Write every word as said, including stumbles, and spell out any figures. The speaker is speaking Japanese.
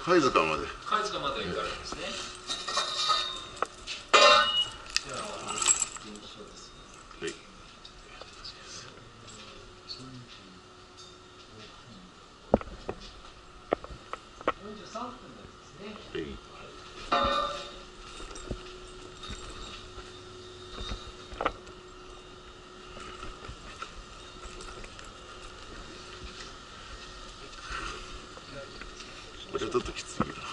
貝塚まで。 貝塚まで行かれるんですね。では、臨床です。 はい。 よんじゅうさんぷんですね。 はい。これちょっときついな。